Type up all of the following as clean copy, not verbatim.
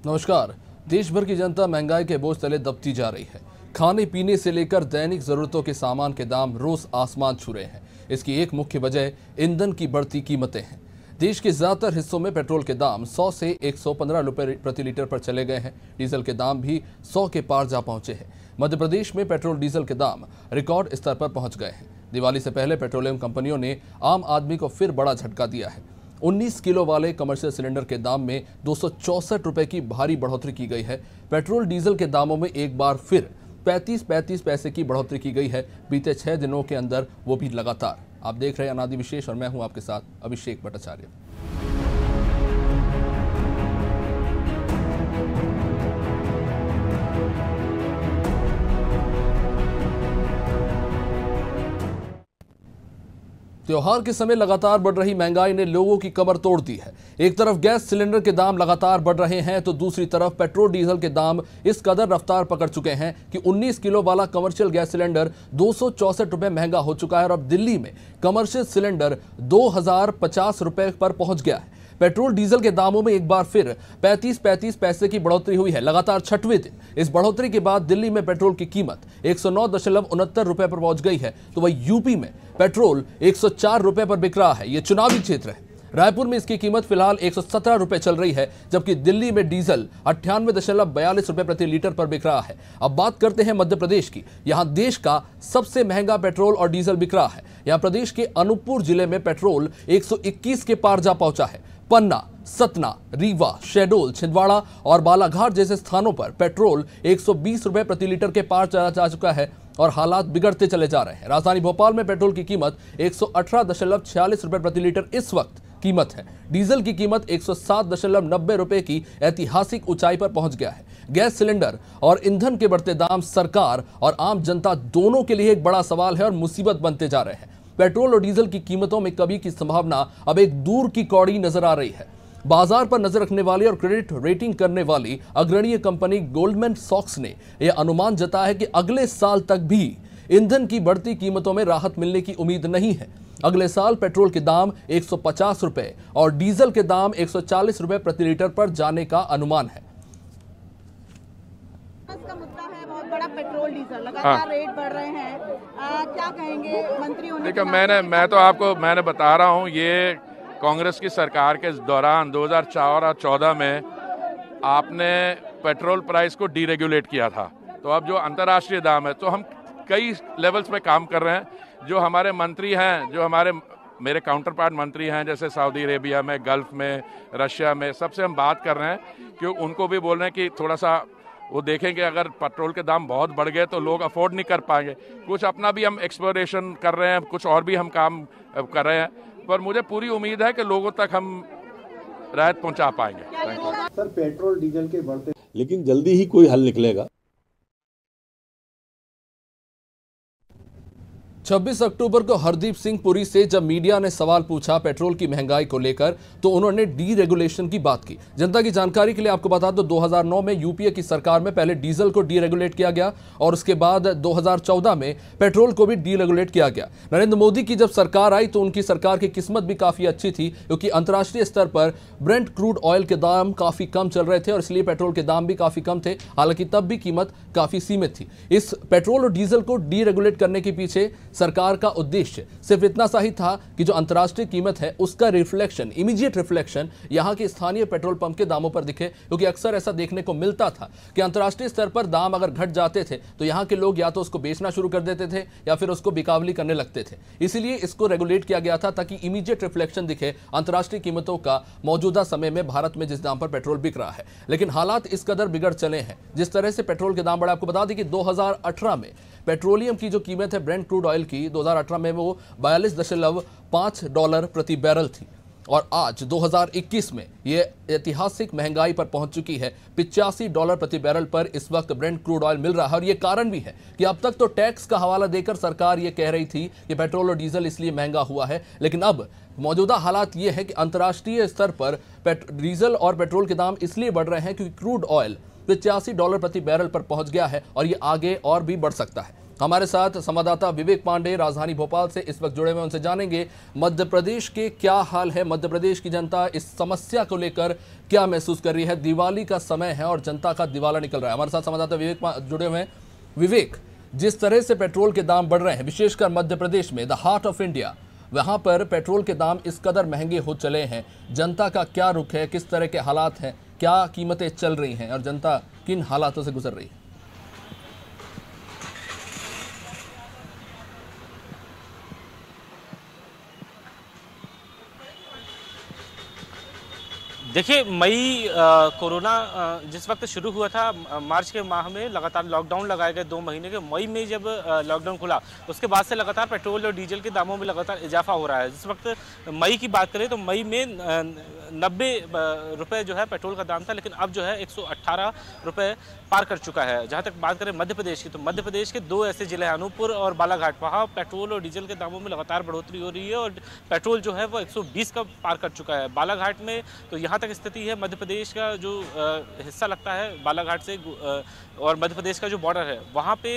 नमस्कार। देश भर की जनता महंगाई के बोझ तले दबती जा रही है। खाने पीने से लेकर दैनिक जरूरतों के सामान के दाम रोज आसमान छू रहे हैं। इसकी एक मुख्य वजह ईंधन की बढ़ती कीमतें हैं। देश के ज्यादातर हिस्सों में पेट्रोल के दाम 100 से 115 रुपए प्रति लीटर पर चले गए हैं। डीजल के दाम भी 100 के पार जा पहुंचे हैं। मध्य प्रदेश में पेट्रोल डीजल के दाम रिकॉर्ड स्तर पर पहुंच गए हैं। दिवाली से पहले पेट्रोलियम कंपनियों ने आम आदमी को फिर बड़ा झटका दिया है। 19 किलो वाले कमर्शियल सिलेंडर के दाम में 264 रुपए की भारी बढ़ोतरी की गई है। पेट्रोल डीजल के दामों में एक बार फिर 35 पैसे की बढ़ोतरी की गई है। बीते 6 दिनों के अंदर, वो भी लगातार। आप देख रहे हैं अनादि विशेष और मैं हूं आपके साथ अभिषेक भट्टाचार्य। त्योहार के समय लगातार बढ़ रही महंगाई ने लोगों की कमर तोड़ दी है। एक तरफ गैस सिलेंडर के दाम लगातार बढ़ रहे हैं तो दूसरी तरफ पेट्रोल डीजल के दाम इस कदर रफ्तार पकड़ चुके हैं कि 19 किलो वाला कमर्शियल गैस सिलेंडर 264 रुपए महंगा हो चुका है और अब दिल्ली में कमर्शियल सिलेंडर 2050 रुपए पर पहुंच गया है। पेट्रोल डीजल के दामों में एक बार फिर 35 पैसे की बढ़ोतरी हुई है। लगातार छठवें दिन इस बढ़ोतरी के बाद दिल्ली में पेट्रोल की कीमत 109.69 रुपए पर पहुंच गई है, तो वही यूपी में पेट्रोल 104 रुपए पर बिक रहा है। यह चुनावी क्षेत्र है। रायपुर में इसकी कीमत फिलहाल 117 रुपए चल रही है, जबकि दिल्ली में डीजल 98.42 रुपए प्रति लीटर पर बिक रहा है। अब बात करते हैं मध्य प्रदेश की। यहां देश का सबसे महंगा पेट्रोल और डीजल बिक रहा है। यहां प्रदेश के अनूपपुर जिले में पेट्रोल 121 के पार जा पहुंचा है। पन्ना, सतना, रीवा, शहडोल, छिंदवाड़ा और बालाघाट जैसे स्थानों पर पेट्रोल 120 रुपए प्रति लीटर के पार चला जा चुका है और हालात बिगड़ते चले जा रहे हैं। राजधानी भोपाल में पेट्रोल की कीमत 118.46 रुपए प्रति लीटर इस वक्त कीमत है। डीजल की कीमत 107.90 रुपए की ऐतिहासिक ऊंचाई पर पहुंच गया है। गैस सिलेंडर और ईंधन के बढ़ते दाम सरकार और आम जनता दोनों के लिए एक बड़ा सवाल है और मुसीबत बनते जा रहे हैं। पेट्रोल और डीजल की कीमतों में कमी की संभावना अब एक दूर की कौड़ी नजर आ रही है। बाजार पर नजर रखने वाली और क्रेडिट रेटिंग करने वाली अग्रणीय कंपनी गोल्डमैन सॉक्स ने यह अनुमान जताया है कि अगले साल तक भी ईंधन की बढ़ती कीमतों में राहत मिलने की उम्मीद नहीं है। अगले साल पेट्रोल के दाम 150 रुपए और डीजल के दाम 140 रुपए प्रति लीटर पर जाने का अनुमान है। का मुद्दा है बहुत बड़ा, पेट्रोल डीजल लगातार रेट बढ़ रहे हैं। क्या कहेंगे मंत्री होने? देखिए, मैंने बता रहा हूँ, ये कांग्रेस की सरकार के दौरान 2004 और 2014 में आपने पेट्रोल प्राइस को डीरेगुलेट किया था। तो अब जो अंतर्राष्ट्रीय दाम है, तो हम कई लेवल्स पे काम कर रहे हैं। जो हमारे मंत्री हैं, जो मेरे काउंटर पार्ट मंत्री हैं, जैसे सऊदी अरेबिया में, गल्फ में, रशिया में, सबसे हम बात कर रहे हैं कि उनको भी बोल रहे हैं कि थोड़ा सा वो देखेंगे। अगर पेट्रोल के दाम बहुत बढ़ गए तो लोग अफोर्ड नहीं कर पाएंगे। कुछ अपना भी हम एक्सप्लोरेशन कर रहे हैं, कुछ और भी हम काम कर रहे हैं, पर मुझे पूरी उम्मीद है कि लोगों तक हम राहत पहुंचा पाएंगे। सर, पेट्रोल डीजल के बढ़ते, लेकिन जल्दी ही कोई हल निकलेगा। 26 अक्टूबर को हरदीप सिंह पुरी से जब मीडिया ने सवाल पूछा पेट्रोल की महंगाई को लेकर, तो उन्होंने डीरेगुलेशन की बात की। जनता की जानकारी के लिए आपको बता दो, 2009 में यूपीए की सरकार में पहले डीजल को डीरेगुलेट किया गया और उसके बाद 2014 में पेट्रोल को भी डीरेगुलेट किया गया। नरेंद्र मोदी की जब सरकार आई तो उनकी सरकार की किस्मत भी काफी अच्छी थी, क्योंकि अंतर्राष्ट्रीय स्तर पर ब्रेंट क्रूड ऑयल के दाम काफी कम चल रहे थे और इसलिए पेट्रोल के दाम भी काफी कम थे। हालांकि तब भी कीमत काफी सीमित थी। इस पेट्रोल और डीजल को डीरेगुलेट करने के पीछे सरकार का उद्देश्य सिर्फ इतना सा ही था कि जो अंतर्राष्ट्रीय कीमत है उसका रिफ्लेक्शन, इमीडिएट रिफ्लेक्शन यहां के स्थानीय पेट्रोल पंप के दामों पर दिखे। क्योंकि अक्सर ऐसा देखने को मिलता था कि अंतर्राष्ट्रीय स्तर पर दाम अगर घट जाते थे तो यहां के लोग या तो उसको बेचना शुरू कर देते थे या फिर उसको बिकावली करने लगते थे। इसीलिए इसको रेगुलेट किया गया था ताकि इमीडिएट रिफ्लेक्शन दिखे अंतर्राष्ट्रीय कीमतों का मौजूदा समय में भारत में जिस दाम पर पेट्रोल बिक रहा है। लेकिन हालात इस कदर बिगड़ चले हैं, जिस तरह से पेट्रोल के दाम बढ़े। आपको बता दें कि 2018 में पेट्रोलियम की जो कीमत है ब्रेंट क्रूड ऑयल की, 2018 में वो $42.5 प्रति बैरल थी और आज 2021 में ये ऐतिहासिक महंगाई पर पहुंच चुकी है। $85 प्रति बैरल पर इस वक्त ब्रेंट क्रूड ऑयल मिल रहा है। और ये कारण भी है कि अब तक तो टैक्स का हवाला देकर सरकार ये कह रही थी कि पेट्रोल और डीजल इसलिए महंगा हुआ है, लेकिन अब मौजूदा हालात ये है कि अंतर्राष्ट्रीय स्तर पर डीजल और पेट्रोल के दाम इसलिए बढ़ रहे हैं क्योंकि क्रूड ऑयल $85 प्रति बैरल पर पहुंच गया है और ये आगे और भी बढ़ सकता है। हमारे साथ संवाददाता विवेक पांडे राजधानी भोपाल से इस वक्त जुड़े हुए, उनसे जानेंगे मध्य प्रदेश के क्या हाल है, मध्य प्रदेश की जनता इस समस्या को लेकर क्या महसूस कर रही है। दिवाली का समय है और जनता का दिवाला निकल रहा है। हमारे साथ संवाददाता विवेक जुड़े हुए हैं। विवेक, जिस तरह से पेट्रोल के दाम बढ़ रहे हैं, विशेषकर मध्य प्रदेश में, द हार्ट ऑफ इंडिया, वहां पर पेट्रोल के दाम इस कदर महंगे हो चले हैं, जनता का क्या रुख है, किस तरह के हालात हैं, क्या कीमतें चल रही हैं और जनता किन हालातों से गुजर रही है? देखिए, मई कोरोना जिस वक्त शुरू हुआ था, मार्च के माह में लगातार लॉकडाउन लगाए गए 2 महीने के। मई में जब लॉकडाउन खुला, उसके बाद से लगातार पेट्रोल और डीजल के दामों में लगातार इजाफा हो रहा है। जिस वक्त मई की बात करें तो मई में 90 रुपये जो है पेट्रोल का दाम था, लेकिन अब जो है 118 रुपये पार कर चुका है। जहाँ तक बात करें मध्य प्रदेश की, तो मध्य प्रदेश के 2 ऐसे जिले हैं, अनूपपुर और बालाघाट, वहाँ पेट्रोल और डीजल के दामों में लगातार बढ़ोतरी हो रही है और पेट्रोल जो है वो 120 का पार कर चुका है। बालाघाट में तो यहाँ तक स्थिति है, मध्य प्रदेश का जो हिस्सा लगता है बालाघाट से और मध्य प्रदेश का जो बॉर्डर है, वहाँ पे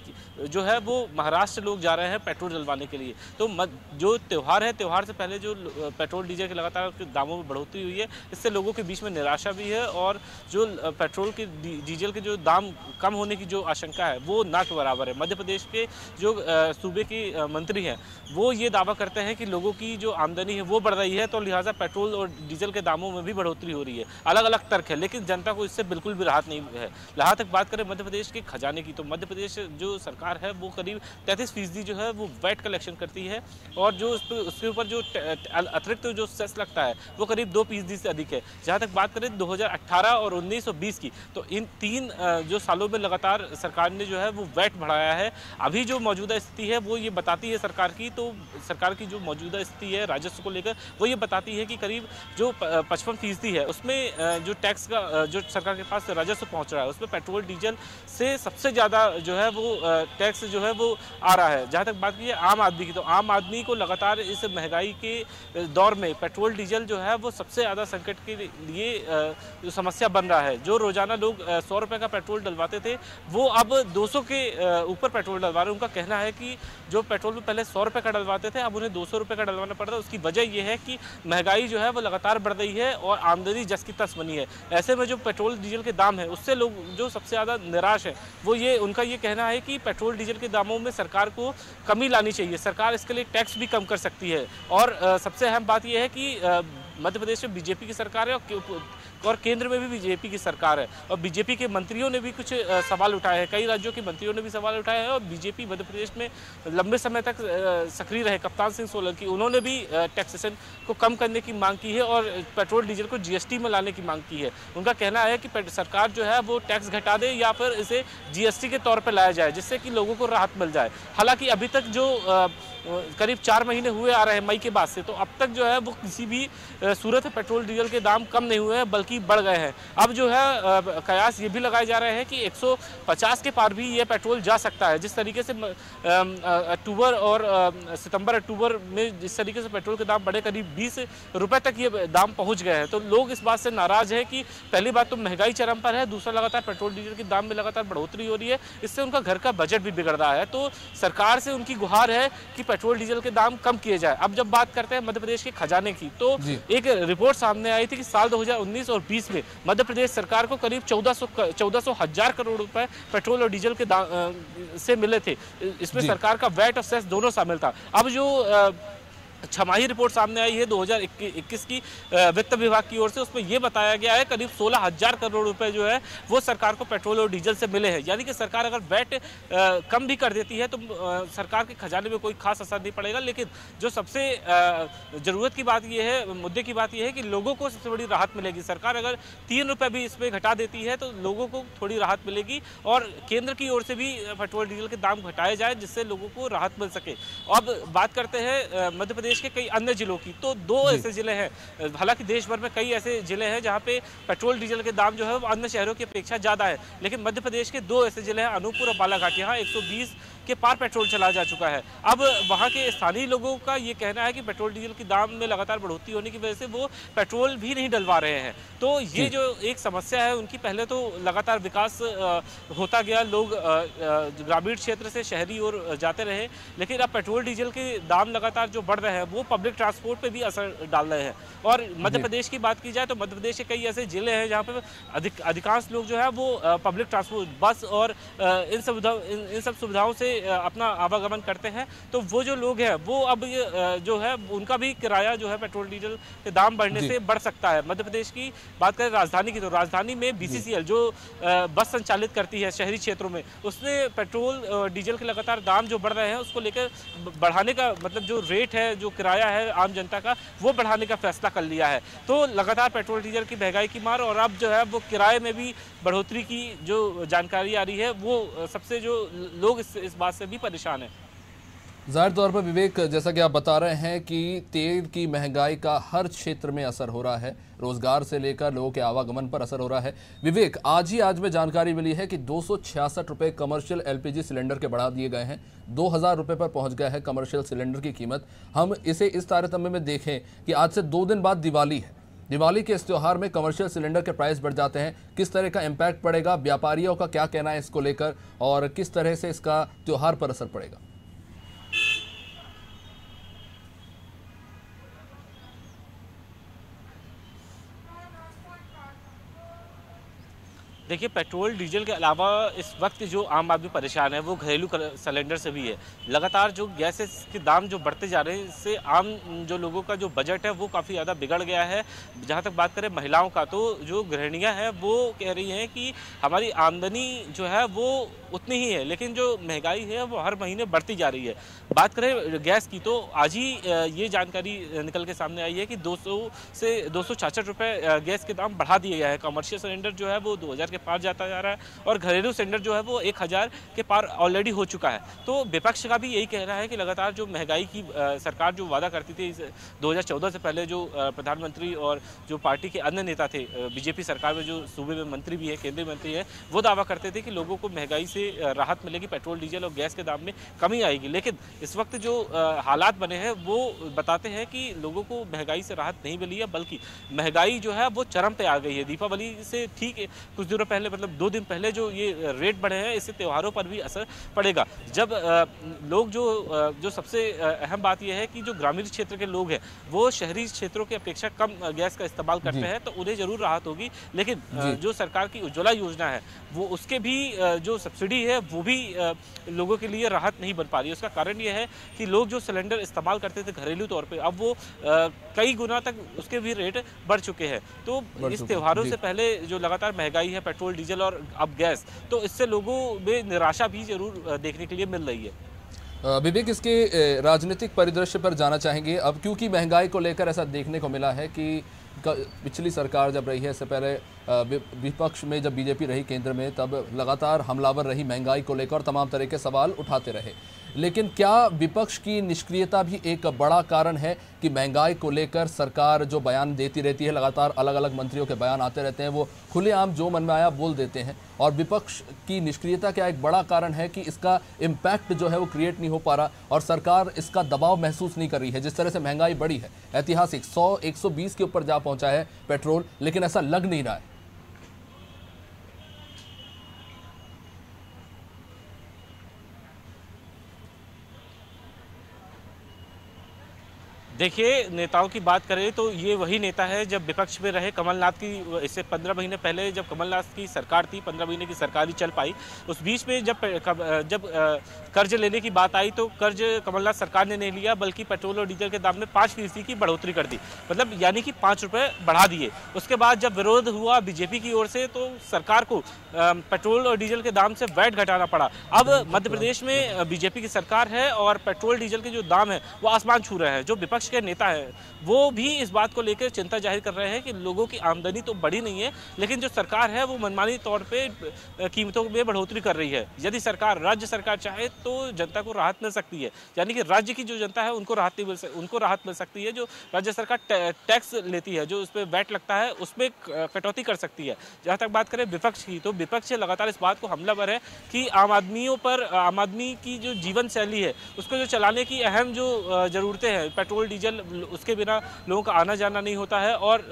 जो है वो महाराष्ट्र लोग जा रहे हैं पेट्रोल डलवाने के लिए। तो जो त्यौहार है, त्यौहार से पहले जो पेट्रोल डीजल के लगातार दामों में बढ़ोतरी हुई है, इससे लोगों के बीच में निराशा भी है और जो पेट्रोल के डीजल के जो दाम कम होने की जो आशंका है वो ना के बराबर है। मध्य प्रदेश के जो सूबे के मंत्री हैं, वो ये दावा करते हैं कि लोगों की जो आमदनी है वो बढ़ रही है, तो लिहाजा पेट्रोल और डीजल के दामों में भी बढ़ोतरी हो रही है। अलग अलग तर्क है, लेकिन जनता को इससे बिल्कुल भी राहत नहीं है। जहाँ तक बात करें मध्य प्रदेश के खजाने की, तो मध्य प्रदेश जो सरकार है वो करीब 33% जो है वो वैट कलेक्शन करती है और जो उसके ऊपर जो अतिरिक्त जो सेस लगता है वो करीब 2% से अधिक है। जहाँ तक बात करें 2018 और 19 और 20 की, तो इन 3 जो सालों में लगातार सरकार ने जो है वो वैट बढ़ाया है। अभी जो मौजूदा स्थिति है वो ये बताती है सरकार की, तो सरकार की जो मौजूदा स्थिति है राजस्व को लेकर, वो ये बताती है कि करीब जो 55% है उसमें जो टैक्स का जो सरकार के पास राजस्व पहुंच रहा है, उसमें पेट्रोल डीजल से सबसे ज़्यादा जो है वो टैक्स जो है वो आ रहा है। जहाँ तक बात की आम आदमी की, तो आम आदमी को लगातार इस महंगाई के दौर में पेट्रोल डीजल जो है वो सबसे ज़्यादा संकट के लिए जो समस्या बन रहा है। जो रोजाना लोग 100 रुपये का पेट्रोल डलवाते थे, वो अब 200 के ऊपर पेट्रोल डलवा रहे हैं। उनका कहना है कि जो पेट्रोल में पहले 100 रुपये का डलवाते थे, अब उन्हें 200 रुपये का डलवाना पड़ रहा है। उसकी वजह यह है कि महंगाई जो है वो लगातार बढ़ रही है और आमदनी जस की तस बनी है। ऐसे में जो पेट्रोल डीजल के दाम है, उससे लोग जो सबसे ज़्यादा निराश है, वो उनका ये कहना है कि पेट्रोल डीजल के दामों में सरकार को कमी लानी चाहिए। सरकार इसके लिए टैक्स भी कम कर सकती है। और सबसे अहम बात यह है कि मध्य प्रदेश में बीजेपी की सरकार है और केंद्र में भी बीजेपी की सरकार है और बीजेपी के मंत्रियों ने भी कुछ सवाल उठाए हैं। कई राज्यों के मंत्रियों ने भी सवाल उठाए हैं और बीजेपी मध्य प्रदेश में लंबे समय तक सक्रिय रहे कप्तान सिंह सोलंकी, उन्होंने भी टैक्सेशन को कम करने की मांग की है और पेट्रोल डीजल को जीएसटी में लाने की मांग की है। उनका कहना है कि सरकार जो है वो टैक्स घटा दे या फिर इसे जीएसटी के तौर पर लाया जाए, जिससे कि लोगों को राहत मिल जाए। हालांकि अभी तक जो करीब 4 महीने हुए आ रहे हैं मई के बाद से, तो अब तक जो है वो किसी भी सूरत में पेट्रोल डीजल के दाम कम नहीं हुए हैं, बल्कि बढ़ गए हैं। अब जो है कयास ये भी लगाए जा रहे हैं कि 150 के पार भी ये पेट्रोल जा सकता है। जिस तरीके से अक्टूबर और सितंबर अक्टूबर में जिस तरीके से पेट्रोल के दाम बढ़े, करीब 20 रुपये तक ये दाम पहुंच गए हैं। तो लोग इस बात से नाराज हैं कि पहली बात तो महंगाई चरम पर है, दूसरा लगातार पेट्रोल डीजल के दाम में लगातार बढ़ोतरी हो रही है, इससे उनका घर का बजट भी बिगड़ रहा है। तो सरकार से उनकी गुहार है कि पेट्रोल डीजल के दाम कम किए जाए। अब जब बात करते हैं मध्य प्रदेश के खजाने की, तो एक रिपोर्ट सामने आई थी कि साल 2019 और 20 में मध्य प्रदेश सरकार को करीब 1400 हजार करोड़ रुपए पेट्रोल और डीजल के से मिले थे। इसमें सरकार का वैट और सेस दोनों शामिल था। अब जो छमाही रिपोर्ट सामने आई है 2021 की वित्त विभाग की ओर से, उसमें यह बताया गया है करीब 16,000 करोड़ रुपए जो है वो सरकार को पेट्रोल और डीजल से मिले हैं। यानी कि सरकार अगर वैट कम भी कर देती है तो सरकार के खजाने में कोई खास असर नहीं पड़ेगा। लेकिन जो सबसे ज़रूरत की बात यह है, मुद्दे की बात यह है कि लोगों को सबसे बड़ी राहत मिलेगी। सरकार अगर 3 रुपये भी इसमें घटा देती है तो लोगों को थोड़ी राहत मिलेगी और केंद्र की ओर से भी पेट्रोल डीजल के दाम घटाए जाए, जिससे लोगों को राहत मिल सके। अब बात करते हैं मध्य प्रदेश के कई अन्य जिलों की, तो 2 ऐसे जिले हैं। हालांकि देश भर में कई ऐसे जिले हैं जहां पे पेट्रोल डीजल के दाम जो है वो अन्य शहरों की अपेक्षा ज़्यादा है, लेकिन मध्य प्रदेश के 2 ऐसे जिले हैं, अनूपपुर और बालाघाट। यहाँ 120 के पार पेट्रोल चला जा चुका है। अब वहाँ के स्थानीय लोगों का ये कहना है कि पेट्रोल डीजल के दाम में लगातार बढ़ोतरी होने की वजह से वो पेट्रोल भी नहीं डलवा रहे हैं। तो ये जो एक समस्या है उनकी, पहले तो लगातार विकास होता गया, लोग ग्रामीण क्षेत्र से शहरी ओर जाते रहे, लेकिन अब पेट्रोल डीजल के दाम लगातार जो बढ़ रहे हैं वो पब्लिक ट्रांसपोर्ट पे भी असर डाल रहे हैं। और मध्य प्रदेश की बात की जाए तो मध्य प्रदेश के कई ऐसे जिले हैं जहाँ पे अधिकांश लोग जो है वो पब्लिक ट्रांसपोर्ट, बस और इन सब सुविधाओं से अपना आवागमन करते हैं। तो वो जो लोग हैं वो अब जो है उनका भी किराया जो है पेट्रोल डीजल के दाम बढ़ने से बढ़ सकता है। मध्य प्रदेश की बात करें राजधानी की, तो राजधानी में BCCL जो बस संचालित करती है शहरी क्षेत्रों में, उसने पेट्रोल डीजल के लगातार दाम जो बढ़ रहे हैं उसको लेकर बढ़ाने का, मतलब जो रेट है, जो किराया है आम जनता का, वो बढ़ाने का फैसला कर लिया है। तो लगातार पेट्रोल डीजल की महंगाई की मार, और अब जो है वो किराए में भी बढ़ोतरी की जो जानकारी आ रही है, वो सबसे जो लोग इस बात से भी परेशान है। जाहिर तौर पर विवेक, जैसा कि आप बता रहे हैं कि तेल की महंगाई का हर क्षेत्र में असर हो रहा है, रोजगार से लेकर लोगों के आवागमन पर असर हो रहा है। विवेक, आज में जानकारी मिली है कि 266 रुपये कमर्शियल LPG सिलेंडर के बढ़ा दिए गए हैं। 2000 रुपये पर पहुंच गया है कमर्शियल सिलेंडर की कीमत। हम इसे इस तारतम्य में देखें कि आज से 2 दिन बाद दिवाली है, दिवाली के इस त्यौहार में कमर्शियल सिलेंडर के प्राइस बढ़ जाते हैं, किस तरह का इम्पैक्ट पड़ेगा, व्यापारियों का क्या कहना है इसको लेकर, और किस तरह से इसका त्यौहार पर असर पड़ेगा? देखिए, पेट्रोल डीजल के अलावा इस वक्त जो आम आदमी परेशान है वो घरेलू सिलेंडर से भी है। लगातार जो गैसेस के दाम जो बढ़ते जा रहे हैं, इससे आम जो लोगों का जो बजट है वो काफ़ी ज़्यादा बिगड़ गया है। जहाँ तक बात करें महिलाओं का, तो जो गृहिणियाँ हैं वो कह रही हैं कि हमारी आमदनी जो है वो उतनी ही है, लेकिन जो महंगाई है वो हर महीने बढ़ती जा रही है। बात करें गैस की, तो आज ही ये जानकारी निकल के सामने आई है कि 200 से 266 रुपये गैस के दाम बढ़ा दिए गए हैं। कमर्शियल सिलेंडर जो है वो 2000 के पार जाता जा रहा है, और घरेलू सिलेंडर जो है वो 1000 के पार ऑलरेडी हो चुका है। तो विपक्ष का भी यही कहना है कि लगातार जो महंगाई की सरकार जो वादा करती थी 2014 से पहले, जो प्रधानमंत्री और जो पार्टी के अन्य नेता थे, BJP सरकार में जो सूबे में मंत्री भी है, केंद्रीय मंत्री है, वो दावा करते थे कि लोगों को महंगाई से राहत मिलेगी, पेट्रोल डीजल और गैस के दाम में कमी आएगी। लेकिन इस वक्त जो हालात बने हैं वो बताते हैं कि लोगों को महंगाई से राहत नहीं मिली है, बल्कि महंगाई जो है वो चरम पे आ गई है। दीपावली से ठीक कुछ दिनों पहले, मतलब 2 दिन पहले जो ये रेट बढ़े हैं, इससे त्योहारों पर भी असर पड़ेगा। जब लोग जो सबसे अहम बात यह है कि जो ग्रामीण क्षेत्र के लोग हैं वो शहरी क्षेत्रों की अपेक्षा कम गैस का इस्तेमाल करते हैं, तो उन्हें जरूर राहत होगी। लेकिन जो सरकार की उज्ज्वला योजना है वो उसके भी जो सब्सिडी है वो भी लोगों के लिए राहत नहीं बन पा रही है। उसका कारण ये है कि लोग जो सिलेंडर इस्तेमाल करते थे घरेलू तौर पे, अब वो कई गुना तक उसके भी रेट बढ़ चुके हैं। तो इस त्योहारों से पहले जो लगातार महंगाई है, पेट्रोल डीजल और अब गैस, तो इससे लोगों में निराशा भी जरूर देखने के लिए मिल रही है। विवेक, इसके राजनीतिक परिदृश्य पर जाना चाहेंगे अब, क्योंकि महंगाई को लेकर ऐसा देखने को मिला है कि पिछली सरकार जब रही है, इससे पहले विपक्ष में जब BJP रही केंद्र में, तब लगातार हमलावर रही महंगाई को लेकर, तमाम तरह के सवाल उठाते रहे। लेकिन क्या विपक्ष की निष्क्रियता भी एक बड़ा कारण है कि महंगाई को लेकर सरकार जो बयान देती रहती है, लगातार अलग अलग मंत्रियों के बयान आते रहते हैं, वो खुलेआम जो मन में आया बोल देते हैं, और विपक्ष की निष्क्रियता क्या एक बड़ा कारण है कि इसका इम्पैक्ट जो है वो क्रिएट नहीं हो पा रहा और सरकार इसका दबाव महसूस नहीं कर रही है? जिस तरह से महंगाई बढ़ी है, ऐतिहासिक 100-120 के ऊपर जा पहुंचा है पेट्रोल, लेकिन ऐसा लग नहीं रहा है। देखिए, नेताओं की बात करें तो ये वही नेता है जब विपक्ष में रहे कमलनाथ की, इससे 15 महीने पहले जब कमलनाथ की सरकार थी, 15 महीने की सरकार ही चल पाई। उस बीच में जब कर्ज लेने की बात आई तो कर्ज कमलनाथ सरकार ने नहीं लिया, बल्कि पेट्रोल और डीजल के दाम में 5% की बढ़ोतरी कर दी, मतलब यानी कि 5 रुपये बढ़ा दिए। उसके बाद जब विरोध हुआ BJP की ओर से, तो सरकार को पेट्रोल और डीजल के दाम से वैट घटाना पड़ा। अब मध्य प्रदेश में BJP की सरकार है और पेट्रोल डीजल के जो दाम है वो आसमान छू रहे हैं। जो विपक्ष विपक्ष के नेता हैं वो भी इस बात को लेकर चिंता जाहिर कर रहे हैं कि लोगों की आमदनी तो बढ़ी नहीं है, लेकिन जो सरकार है वो मनमानी तौर पे कीमतों में बढ़ोतरी कर रही है। यदि सरकार, राज्य सरकार चाहे तो जनता को राहत मिल सकती है, यानी कि राज्य की जो जनता है उनको राहत मिल सकती है। जो राज्य सरकार टैक्स लेती है, जो उस पर वैट लगता है, उसमें कटौती कर सकती है। जहाँ तक बात करें विपक्ष की, तो विपक्ष लगातार इस बात को हमलावर है कि आम आदमी की जो जीवन शैली है उसको जो चलाने की अहम जो ज़रूरतें हैं, पेट्रोल डीजल, उसके बिना लोगों का आना जाना नहीं होता है, और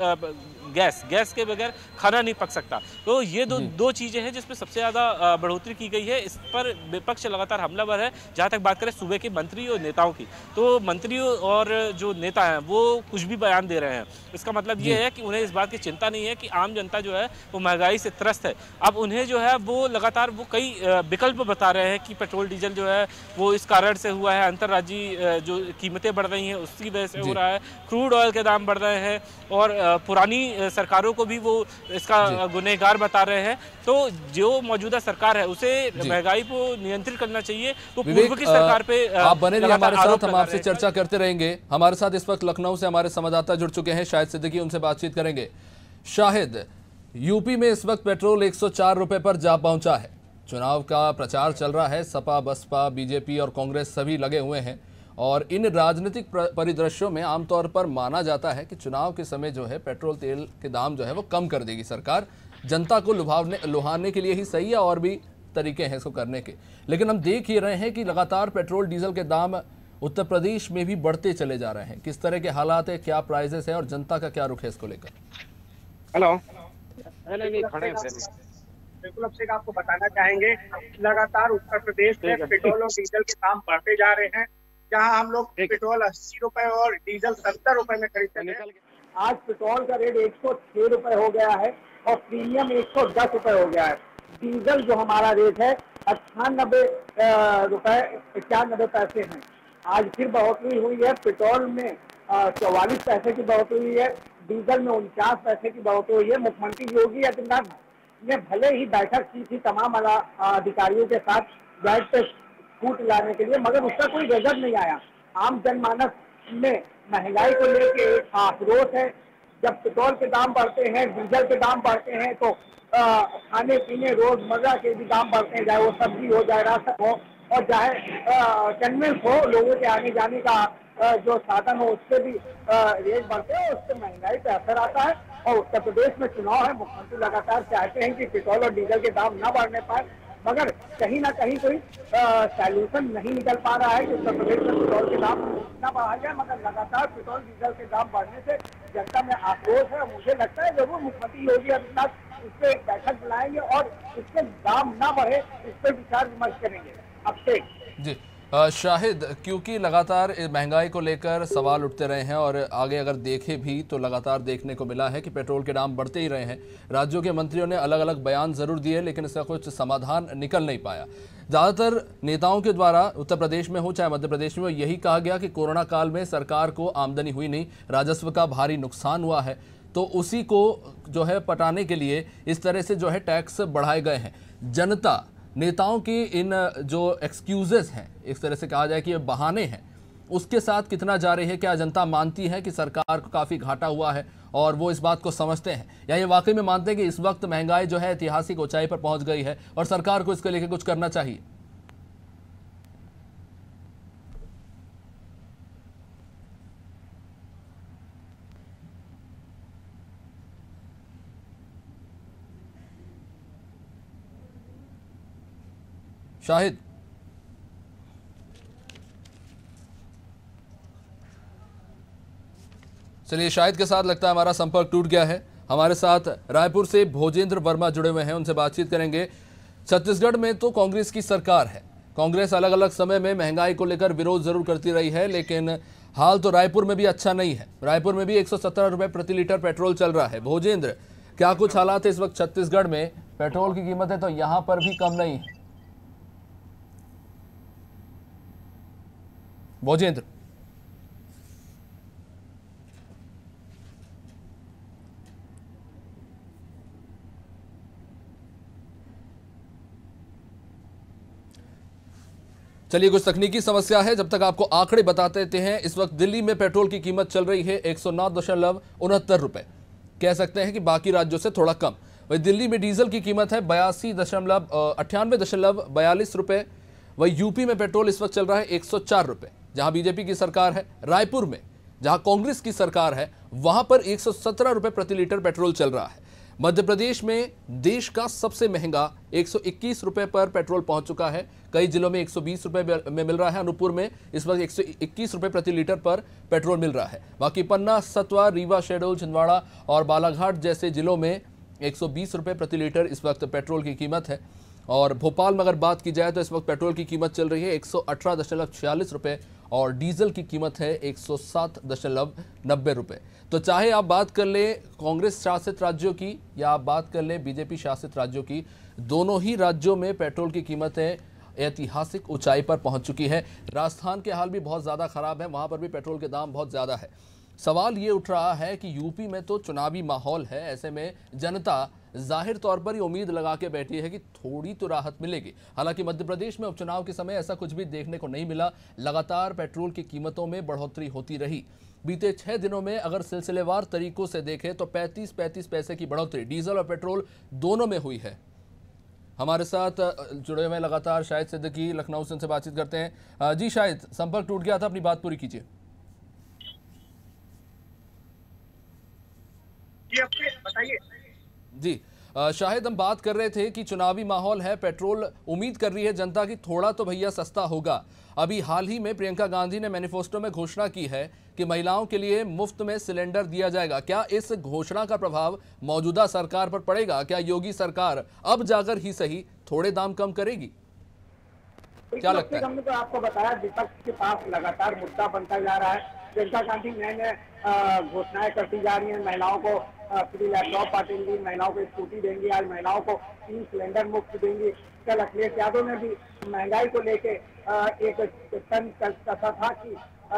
गैस के बगैर खाना नहीं पक सकता। तो ये दो चीज़ें हैं जिसमें सबसे ज़्यादा बढ़ोतरी की गई है। इस पर विपक्ष लगातार हमलावर है। जहाँ तक बात करें सूबे के मंत्री और नेताओं की, तो मंत्री और जो नेता हैं वो कुछ भी बयान दे रहे हैं। इसका मतलब ये है कि उन्हें इस बात की चिंता नहीं है कि आम जनता जो है वो महंगाई से त्रस्त है। अब उन्हें जो है वो लगातार वो कई विकल्प बता रहे हैं कि पेट्रोल डीजल जो है वो इस कारण से हुआ है, अंतर्राज्यीय जो कीमतें बढ़ रही हैं उसकी वजह से हो रहा है, क्रूड ऑयल के दाम बढ़ रहे हैं, और पुरानी सरकारों को भी वो इसका गुनहगार बता रहे हैं। तो जो मौजूदा सरकार है उसे महंगाई को नियंत्रित करना चाहिए। वो पूर्व की सरकार पे आप बने रहिए हमारे साथ, हम आपसे चर्चा करते रहेंगे। हमारे साथ इस वक्त लखनऊ से हमारे संवाददाता जुड़ चुके हैं, शाहिद सिद्दीकी, उनसे बातचीत करेंगे। शाहिद, यूपी में इस वक्त पेट्रोल 104 रुपए पर जा पहुंचा है। चुनाव का प्रचार चल रहा है, सपा, बसपा, बीजेपी और कांग्रेस सभी लगे हुए हैं, और इन राजनीतिक परिदृश्यों में आमतौर पर माना जाता है कि चुनाव के समय जो है पेट्रोल तेल के दाम जो है वो कम कर देगी सरकार। जनता को लुभाने के लिए ही सही है, और भी तरीके हैं इसको करने के। लेकिन हम देख ही रहे हैं कि लगातार पेट्रोल डीजल के दाम उत्तर प्रदेश में भी बढ़ते चले जा रहे हैं। किस तरह के हालात है, क्या प्राइजेस है, और जनता का क्या रुख है इसको लेकर? हेलो, नहीं खड़े हैं। बिल्कुल, अब आपको बताना चाहेंगे, लगातार उत्तर प्रदेश में पेट्रोल और डीजल के दाम बढ़ते जा रहे हैं। जहां हम लोग पेट्रोल 80 रुपए और डीजल 70 रुपए में खरीदते हैं, आज पेट्रोल का रेट 106 रुपए हो गया है और प्रीमियम 110 रुपए हो गया है। डीजल जो हमारा रेट है 98 रुपए 91 पैसे है। आज फिर बढ़ोतरी हुई है। पेट्रोल में 44 पैसे की बढ़ोतरी हुई है, डीजल में 49 पैसे की बढ़ोतरी हुई है। मुख्यमंत्री योगी आदित्यनाथ ने भले ही बैठक की थी तमाम अधिकारियों के साथ गैस पे छूट लाने के लिए, मगर उसका कोई रिजल्ट नहीं आया। आम जनमानस में महंगाई को लेकर एक आक्रोश है। जब पेट्रोल के दाम बढ़ते हैं, डीजल के दाम बढ़ते हैं, तो खाने पीने रोजमर्रा के भी दाम बढ़ते हैं, चाहे वो सब्जी हो, चाहे राशन हो, और चाहे कन्वेंस हो, लोगों के आने जाने का जो साधन हो उससे भी रेट बढ़ते हैं, उससे महंगाई पे असर आता है। और उत्तर प्रदेश में चुनाव है, मुख्यमंत्री लगातार चाहते हैं कि पेट्रोल और डीजल के दाम न बढ़ने पाए, मगर कहीं ना कहीं कोई सॉल्यूशन नहीं निकल पा रहा है कि उत्तर प्रदेश में पेट्रोल के दाम न बढ़ाया जाए। मगर लगातार पेट्रोल डीजल के दाम बढ़ने से जनता में आक्रोश है। मुझे लगता है जरूर मुख्यमंत्री योगी आदित्यनाथ इस पर एक बैठक बुलाएंगे और इसके दाम ना बढ़े इस पर विचार विमर्श करेंगे। अब से जी शाहिद, क्योंकि लगातार महंगाई को लेकर सवाल उठते रहे हैं, और आगे अगर देखें भी तो लगातार देखने को मिला है कि पेट्रोल के दाम बढ़ते ही रहे हैं। राज्यों के मंत्रियों ने अलग अलग बयान जरूर दिए, लेकिन इसका कुछ समाधान निकल नहीं पाया। ज़्यादातर नेताओं के द्वारा उत्तर प्रदेश में हो चाहे मध्य प्रदेश में हो, यही कहा गया कि कोरोना काल में सरकार को आमदनी हुई नहीं, राजस्व का भारी नुकसान हुआ है, तो उसी को जो है पटाने के लिए इस तरह से जो है टैक्स बढ़ाए गए हैं। जनता नेताओं की इन जो एक्सक्यूजेस हैं, इस तरह से कहा जाए कि ये बहाने हैं, उसके साथ कितना जा रही है? क्या जनता मानती है कि सरकार को काफ़ी घाटा हुआ है और वो इस बात को समझते हैं, या ये वाकई में मानते हैं कि इस वक्त महंगाई जो है ऐतिहासिक ऊंचाई पर पहुंच गई है और सरकार को इसके लेकर कुछ करना चाहिए? शाहिद, चलिए, शाहिद के साथ लगता है हमारा संपर्क टूट गया है। हमारे साथ रायपुर से भोजेंद्र वर्मा जुड़े हुए हैं, उनसे बातचीत करेंगे। छत्तीसगढ़ में तो कांग्रेस की सरकार है, कांग्रेस अलग अलग समय में महंगाई को लेकर विरोध जरूर करती रही है, लेकिन हाल तो रायपुर में भी अच्छा नहीं है। रायपुर में भी 117 रुपए प्रति लीटर पेट्रोल चल रहा है। भोजेंद्र, क्या कुछ हालात है इस वक्त छत्तीसगढ़ में? पेट्रोल की कीमतें तो यहां पर भी कम नहीं है। भोजेंद्र, चलिए, कुछ तकनीकी समस्या है, जब तक आपको आंकड़े बताते देते हैं। इस वक्त दिल्ली में पेट्रोल की कीमत चल रही है 109.69 रुपए, कह सकते हैं कि बाकी राज्यों से थोड़ा कम। वही दिल्ली में डीजल की कीमत है 98.42 रुपए। वही यूपी में पेट्रोल इस वक्त चल रहा है 104 रुपए, जहां बीजेपी की सरकार है। रायपुर में जहां कांग्रेस की सरकार है, वहां पर 117 रुपए प्रति लीटर पेट्रोल चल रहा है। मध्य प्रदेश में देश का सबसे महंगा 121 रुपए पर पेट्रोल पहुंच चुका है। कई जिलों में 120 रुपए में मिल रहा है। अनूपपुर में इस वक्त 121 रुपए प्रति लीटर पर पेट्रोल मिल रहा है। बाकी पन्ना, सतवा, रीवा, शहडोल, छिंदवाड़ा और बालाघाट जैसे जिलों में 120 रुपए प्रति लीटर इस वक्त पेट्रोल की कीमत है। और भोपाल में अगर बात की जाए तो इस वक्त पेट्रोल की कीमत चल रही है 118.46 रुपए और डीजल की कीमत है 107.90 रुपए। तो चाहे आप बात कर ले कांग्रेस शासित राज्यों की या आप बात कर ले बीजेपी शासित राज्यों की, दोनों ही राज्यों में पेट्रोल की कीमतें ऐतिहासिक ऊंचाई पर पहुंच चुकी है। राजस्थान के हाल भी बहुत ज़्यादा खराब है, वहां पर भी पेट्रोल के दाम बहुत ज़्यादा है। सवाल ये उठ रहा है कि यूपी में तो चुनावी माहौल है, ऐसे में जनता जाहिर तौर पर ये उम्मीद लगा के बैठी है कि थोड़ी तो राहत मिलेगी। हालांकि मध्य प्रदेश में उपचुनाव के समय ऐसा कुछ भी देखने को नहीं मिला। लगातार पेट्रोल की कीमतों में बढ़ोतरी होती रही। बीते 6 दिनों में अगर सिलसिलेवार तरीकों से देखें तो 35 पैसे की बढ़ोतरी डीजल और पेट्रोल दोनों में हुई है। हमारे साथ जुड़े हुए लगातार शाहिद सिद्दीकी लखनऊ से, उनसे बातचीत करते हैं। जी शाहिद, संपर्क टूट गया था, अपनी बात पूरी कीजिए। बताइए जी शाहिद, हम बात कर रहे थे कि चुनावी माहौल है, पेट्रोल उम्मीद कर रही है जनता की थोड़ा तो भैया सस्ता होगा। अभी हाल ही में प्रियंका गांधी ने मैनिफेस्टो में घोषणा की है कि महिलाओं के लिए मुफ्त में सिलेंडर दिया जाएगा। क्या इस घोषणा का प्रभाव मौजूदा सरकार पर पड़ेगा? क्या योगी सरकार अब जाकर ही सही थोड़े दाम कम करेगी? क्या लगता है? हमने तो आपको बताया विपक्ष के पास लगातार मुद्दा बनता जा रहा है। प्रियंका गांधी नए घोषणाएं करती जा रही है। महिलाओं को फ्री लैपटॉप बांटेंगी, महिलाओं को स्कूटी देंगी, आज महिलाओं को 3 सिलेंडर मुफ्त देंगी। कल अखिलेश यादव ने भी महंगाई को लेके एक तन कहा था कि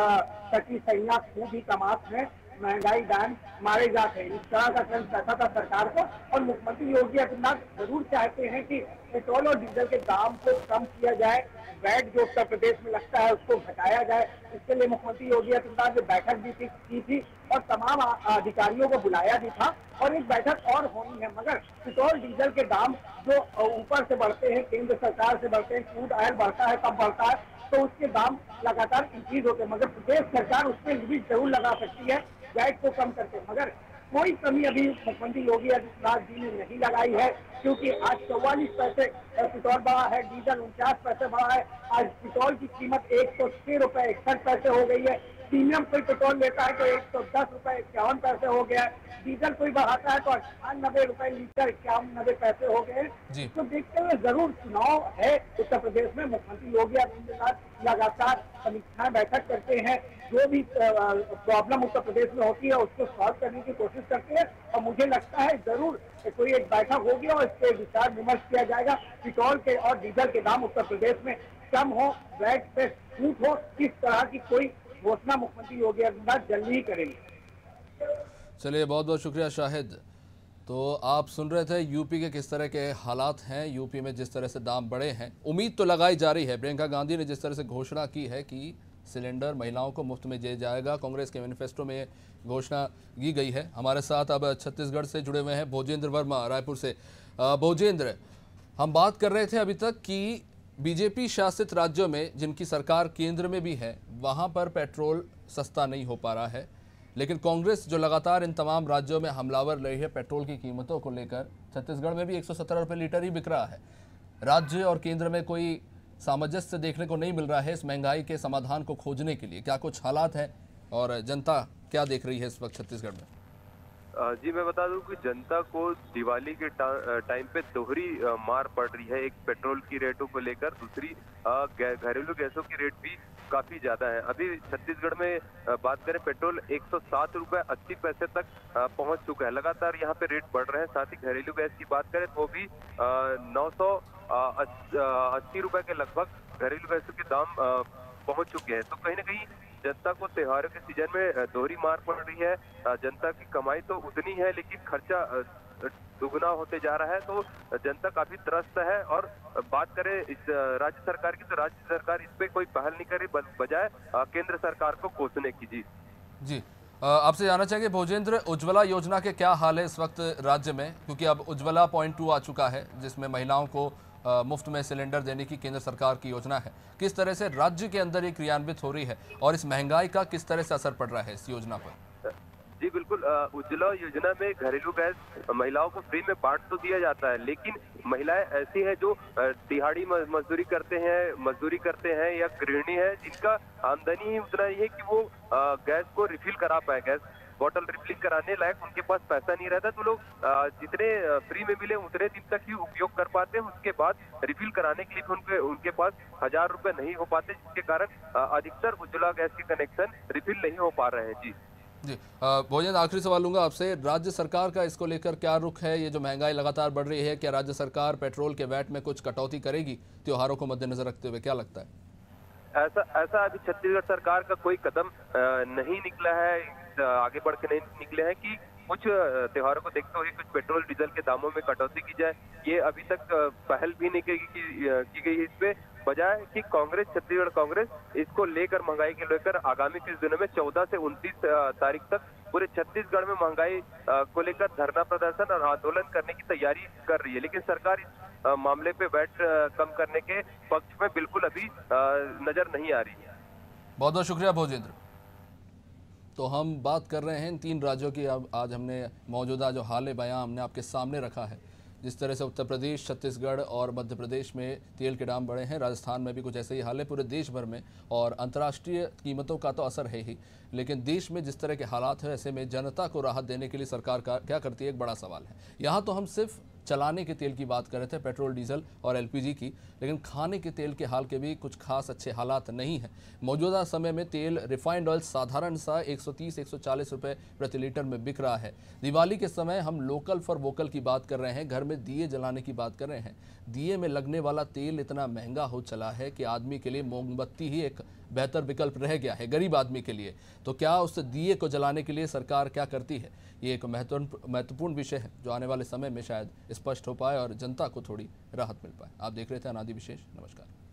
सची सैया खूब ही कमात है, महंगाई दान मारे जाते हैं। इस तरह का ट्रेंड कहता था सरकार को। और मुख्यमंत्री योगी आदित्यनाथ जरूर चाहते हैं कि पेट्रोल और डीजल के दाम को कम किया जाए, वैट जो उत्तर प्रदेश में लगता है उसको घटाया जाए। इसके लिए मुख्यमंत्री योगी आदित्यनाथ ने बैठक भी की थी और तमाम अधिकारियों को बुलाया भी था और एक बैठक और होनी है। मगर पेट्रोल डीजल के दाम जो ऊपर से बढ़ते हैं, केंद्र सरकार से बढ़ते हैं, क्रूड ऑयल बढ़ता है, तब बढ़ता है तो उसके दाम लगातार इंक्रीज होते हैं। मगर प्रदेश सरकार उस पर लिमिट जरूर लगा सकती है वैट को कम करके, मगर कोई कमी अभी मुख्यमंत्री योगी आदित्यनाथ जी ने नहीं लगाई है। क्योंकि आज 44 पैसे पेट्रोल बढ़ा है, डीजल 49 पैसे बढ़ा है। आज पेट्रोल की कीमत 106 रुपए 61 पैसे हो गई है। प्रीमियम कोई पेट्रोल लेता है तो 110 रुपए 51 पैसे हो गया है। डीजल कोई बढ़ाता है तो 98 रुपए लीटर 91 पैसे हो गए। तो देखते हुए जरूर चुनाव है उत्तर प्रदेश में, मुख्यमंत्री योगी आदित्यनाथ लगातार समीक्षा बैठक करते हैं, जो भी प्रॉब्लम उत्तर प्रदेश में होती है उसको सॉल्व करने की कोशिश करते हैं। और मुझे लगता है जरूर कोई एक बैठक होगी और इस पर विचार विमर्श किया जाएगा। पेट्रोल के और डीजल के दाम उत्तर प्रदेश में कम हो, वैट पे छूट हो, इस तरह की कोई घोषणा मुख्यमंत्री योगी आदित्यनाथ जल्दी ही करेंगे। चलिए, बहुत बहुत शुक्रिया शाहिद। तो आप सुन रहे थे यूपी के किस तरह के हालात हैं, यूपी में जिस तरह से दाम बढ़े हैं। उम्मीद तो लगाई जा रही है, प्रियंका गांधी ने जिस तरह से घोषणा की है कि सिलेंडर महिलाओं को मुफ्त में दिया जाएगा, कांग्रेस के मैनिफेस्टो में घोषणा की गई है। हमारे साथ अब छत्तीसगढ़ से जुड़े हुए हैं भोजेंद्र वर्मा रायपुर से। भोजेंद्र, हम बात कर रहे थे अभी तक कि बीजेपी शासित राज्यों में जिनकी सरकार केंद्र में भी है, वहां पर पेट्रोल सस्ता नहीं हो पा रहा है, लेकिन कांग्रेस जो लगातार इन तमाम राज्यों में हमलावर रही है पेट्रोल की कीमतों को लेकर, छत्तीसगढ़ में भी 117 रुपये लीटर ही बिक रहा है। राज्य और केंद्र में कोई सामंजस्य देखने को नहीं मिल रहा है इस महंगाई के समाधान को खोजने के लिए। क्या कुछ हालात हैं और जनता क्या देख रही है इस वक्त छत्तीसगढ़ में? जी मैं बता दूं कि जनता को दिवाली के टाइम पे दोहरी मार पड़ रही है। एक पेट्रोल की रेटों को लेकर, दूसरी घरेलू गैसों की रेट भी काफी ज्यादा है। अभी छत्तीसगढ़ में बात करें, पेट्रोल 107 रुपए 80 पैसे तक पहुंच चुका है। लगातार यहाँ पे रेट बढ़ रहे हैं। साथ ही घरेलू गैस की बात करें तो भी 980 रुपए के लगभग घरेलू गैसों के दाम पहुंच चुके हैं। तो कहीं ना कहीं जनता को त्योहारों के सीजन में दोहरी मार पड़ रही है। जनता की कमाई तो उतनी है लेकिन खर्चा दुगना होते जा रहा है, तो जनता काफी त्रस्त है। और बात करें इस राज्य सरकार की, तो राज्य सरकार इस पे कोई पहल नहीं करे, बजाय केंद्र सरकार को कोसने की। जी आपसे जानना चाहेंगे भोजेंद्र, उज्ज्वला योजना के क्या हाल है इस वक्त राज्य में, क्योंकि अब उज्ज्वला पॉइंट 2 आ चुका है जिसमें महिलाओं को मुफ्त में सिलेंडर देने की केंद्र सरकार की योजना है। किस तरह से राज्य के अंदर ये क्रियान्वित हो रही है और इस महंगाई का किस तरह से असर पड़ रहा है इस योजना पर? जी बिल्कुल, उज्ज्वला योजना में घरेलू गैस महिलाओं को फ्री में बांट तो दिया जाता है, लेकिन महिलाएं ऐसी हैं जो दिहाड़ी मजदूरी करते हैं या गृहिणी है जिनका आमदनी ही उतना ही है कि वो गैस को रिफिल करा पाए। गैस बॉटल रिफिलिंग कराने लायक उनके पास पैसा नहीं रहता, तो लोग जितने फ्री में मिले उतने दिन तक ही उपयोग कर पाते हैं। उसके बाद रिफिल कराने के लिए उनके पास 1000 रुपए नहीं हो पाते, जिसके कारण अधिकतर उज्ज्वला गैस के कनेक्शन रिफिल नहीं हो पा रहे हैं। जी भोजन, आखिरी सवाल लूंगा आपसे, राज्य सरकार का इसको लेकर क्या रुख है? ये जो महंगाई लगातार बढ़ रही है, क्या राज्य सरकार पेट्रोल के वैट में कुछ कटौती करेगी त्योहारों को मद्देनजर रखते हुए, क्या लगता है? ऐसा अभी छत्तीसगढ़ सरकार का कोई कदम नहीं निकला है, आगे बढ़ के नहीं निकले हैं कि कुछ त्योहारों को देखते हुए कुछ पेट्रोल डीजल के दामों में कटौती की जाए। ये अभी तक पहल भी नहीं की गई इस पे, बजाय कि छत्तीसगढ़ कांग्रेस इसको लेकर, महंगाई के लेकर आगामी कुछ दिनों में 14 से 29 तारीख तक पूरे छत्तीसगढ़ में महंगाई को लेकर धरना प्रदर्शन और आंदोलन करने की तैयारी कर रही है। लेकिन सरकार इस मामले पे वैट कम करने के पक्ष में बिल्कुल अभी नजर नहीं आ रही है। बहुत बहुत शुक्रिया भोजेंद्र। तो हम बात कर रहे हैं इन 3 राज्यों की। अब आज हमने मौजूदा जो हाल बयां हमने आपके सामने रखा है, जिस तरह से उत्तर प्रदेश, छत्तीसगढ़ और मध्य प्रदेश में तेल के दाम बढ़े हैं, राजस्थान में भी कुछ ऐसे ही हाल है, पूरे देश भर में। और अंतर्राष्ट्रीय कीमतों का तो असर है ही, लेकिन देश में जिस तरह के हालात हैं, ऐसे में जनता को राहत देने के लिए सरकार क्या करती है, एक बड़ा सवाल है। यहाँ तो हम सिर्फ चलाने के तेल की बात कर रहे थे, पेट्रोल, डीजल और एलपीजी की, लेकिन खाने के तेल के हाल के भी कुछ खास अच्छे हालात नहीं हैं। मौजूदा समय में तेल, रिफाइंड ऑयल साधारण सा 130-140 रुपये प्रति लीटर में बिक रहा है। दिवाली के समय हम लोकल फॉर वोकल की बात कर रहे हैं, घर में दिए जलाने की बात कर रहे हैं। दिए में लगने वाला तेल इतना महंगा हो चला है कि आदमी के लिए मोमबत्ती ही एक बेहतर विकल्प रह गया है, गरीब आदमी के लिए। तो क्या उस दिए को जलाने के लिए सरकार क्या करती है, ये एक महत्वपूर्ण विषय है जो आने वाले समय में शायद स्पष्ट हो पाए और जनता को थोड़ी राहत मिल पाए। आप देख रहे थे अनादि विशेष। नमस्कार।